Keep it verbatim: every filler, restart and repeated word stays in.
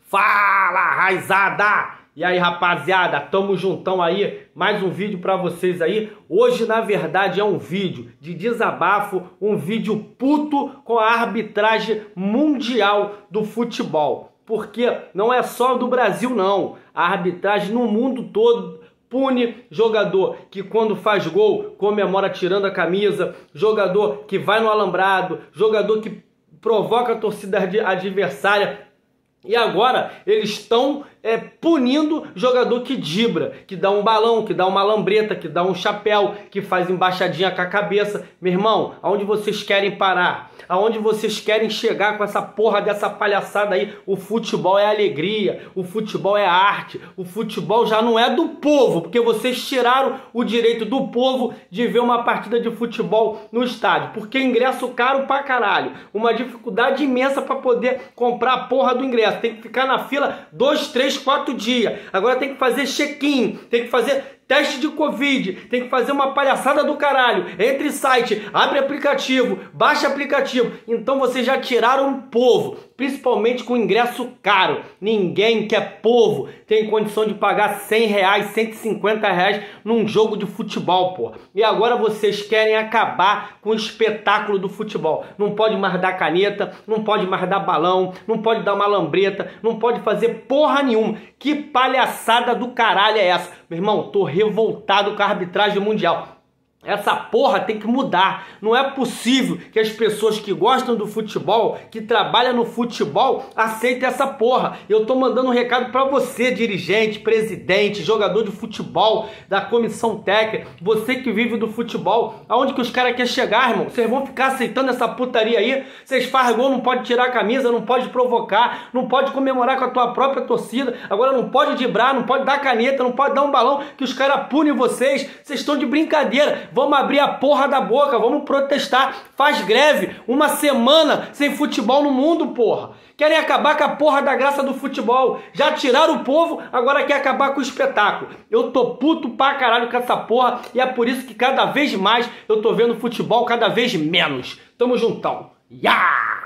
Fala, raizada! E aí, rapaziada, tamo juntão aí, mais um vídeo pra vocês aí. Hoje, na verdade, é um vídeo de desabafo, um vídeo puto com a arbitragem mundial do futebol. Porque não é só do Brasil, não. A arbitragem no mundo todo pune jogador que quando faz gol comemora tirando a camisa, jogador que vai no alambrado, jogador que provoca a torcida adversária. E agora eles estão é, punindo jogador que dibra, que dá um balão, que dá uma lambreta, que dá um chapéu, que faz embaixadinha com a cabeça. Meu irmão, aonde vocês querem parar? Aonde vocês querem chegar com essa porra dessa palhaçada aí? O futebol é alegria, o futebol é arte, o futebol já não é do povo, porque vocês tiraram o direito do povo de ver uma partida de futebol no estádio, porque ingresso caro pra caralho, uma dificuldade imensa pra poder comprar a porra do ingresso. Tem que ficar na fila dois, três, quatro dias. Agora tem que fazer check-in, tem que fazer teste de Covid, tem que fazer uma palhaçada do caralho. Entre site, abre aplicativo, baixa aplicativo. Então vocês já tiraram o povo, principalmente com ingresso caro. Ninguém que é povo tem condição de pagar cem reais, cento e cinquenta reais num jogo de futebol, pô. E agora vocês querem acabar com o espetáculo do futebol. Não pode mais dar caneta, não pode mais dar balão, não pode dar uma lambreta, não pode fazer porra nenhuma. Que palhaçada do caralho é essa? Meu irmão, tô revoltado com a arbitragem mundial. Essa porra tem que mudar. Não é possível que as pessoas que gostam do futebol, que trabalham no futebol, aceitem essa porra. Eu tô mandando um recado pra você, dirigente, presidente, jogador de futebol, da comissão técnica, você que vive do futebol. Aonde que os caras querem chegar, irmão? Vocês vão ficar aceitando essa putaria aí? Vocês fazem gol, não pode tirar a camisa, não pode provocar, não pode comemorar com a tua própria torcida, agora não pode dibrar, não pode dar caneta, não pode dar um balão, que os caras punem vocês. Vocês estão de brincadeira. Vamos abrir a porra da boca, vamos protestar. Faz greve, uma semana sem futebol no mundo, porra. Querem acabar com a porra da graça do futebol. Já tiraram o povo, agora quer acabar com o espetáculo. Eu tô puto pra caralho com essa porra e é por isso que cada vez mais eu tô vendo futebol cada vez menos. Tamo juntão. Ya!